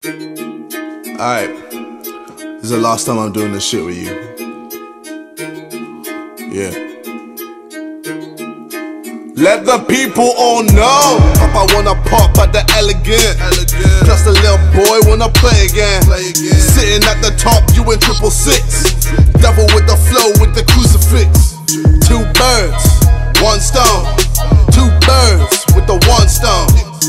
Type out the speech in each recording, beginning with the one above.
Alright, this is the last time I'm doing this shit with you. Yeah. Let the people all know Papa wanna pop at the elegant. Just a little boy wanna play again. Sitting at the top, you in 666. Devil with the flow, with the crucifix. 2 birds, 1 stone. 2 birds with the 1 stone.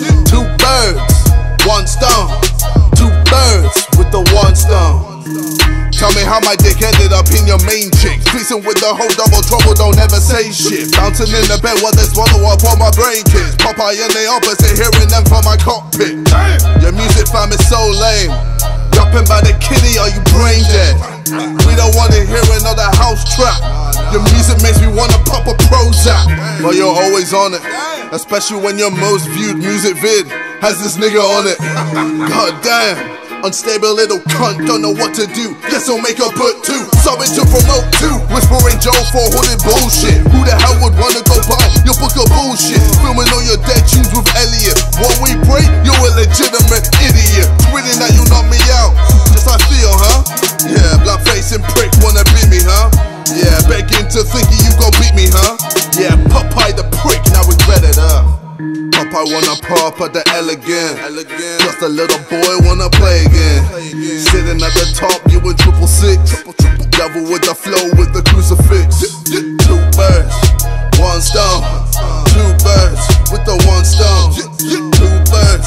2 birds, 1 stone. 2 birds with the 1 stone. Tell me how my dick ended up in your main chick. Creasing with the whole double trouble, don't ever say shit. Bouncing in the bed while they swallow up all my brain kids. Popeye and the opposite, hearing them from my cockpit. Your music fam is so lame. Dropping by the kitty, are you brain dead? We don't wanna hear another house trap. Your music makes me wanna pop a Prozac. But you're always on it, especially when your most viewed music vid has this nigga on it. God damn. Unstable little cunt, don't know what to do. Guess I'll make her put 2. Sorry to promote 2. Whispering Joe for hooded bullshit. Who the hell would wanna go buy your book of bullshit? Filming all your dead tunes with Elliot. What we break, you're a legitimate idiot. Tweeting that you knock me out. Just how I feel, huh? Yeah, black facing prick wanna beat me, huh? Yeah, begging to thinking you gon' beat me, huh? Yeah, Popeye the prick, now regret it, Popeye wanna pop at the elegant. Just a little boy wanna play again. Sitting at the top, you in 666. Devil with the flow, with the crucifix. 2 birds, 1 stone. 2 birds with the 1 stone. 2 birds,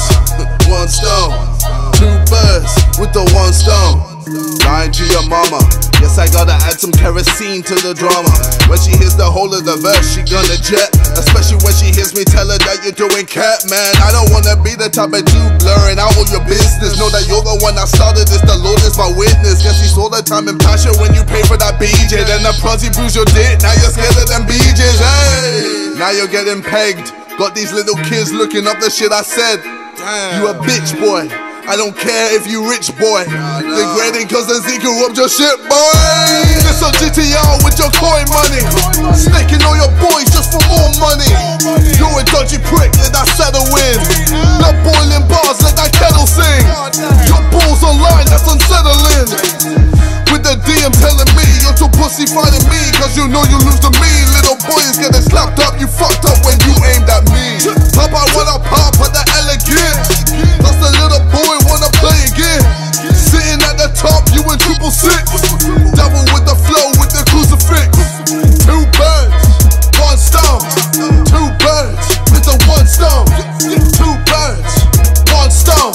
1 stone. 2 birds with the 1 stone. Lying to your mama. Yes, I gotta add some kerosene to the drama. When she hears the whole of the verse, she gonna jet. Especially when she hears me tell her that you're doing cat, man. I don't wanna be the type of dude blurring out all your business. Know that you're the one that started this, the Lord is my witness. Guess he saw the time and passion when you pay for that BJ. Then the prosy bruise your dick, now you're scared of them BJs, hey. Now you're getting pegged. Got these little kids looking up the shit I said. You a bitch, boy. I don't care if you rich, boy. Degrading cause the Zika robbed your shit, boy. This on GTR with your coin money. Snaking all your boys just for more money. You're a dodgy prick, let that settle in. Not boiling bars, let that kettle sing. Your balls online, that's unsettling. With the DM telling me you're too pussy fighting me. Cause you know you lose to me. Little boy is getting slapped up, you fucked up when you aimed at me. Papa wanna pop at the elegant. That's the little boy wanna play again. Sitting at the top, you in 666. Devil with the flow, with the crucifix. 2 birds, 1 stone. 2 birds with the 1 stone. 2 birds, 1 stone.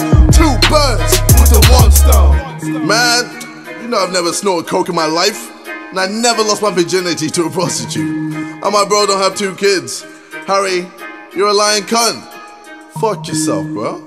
2 birds with the 1 stone. Man, you know I've never snorted coke in my life. And I never lost my virginity to a prostitute. And my bro don't have 2 kids. Harry, you're a lying cunt. Fuck yourself, bro.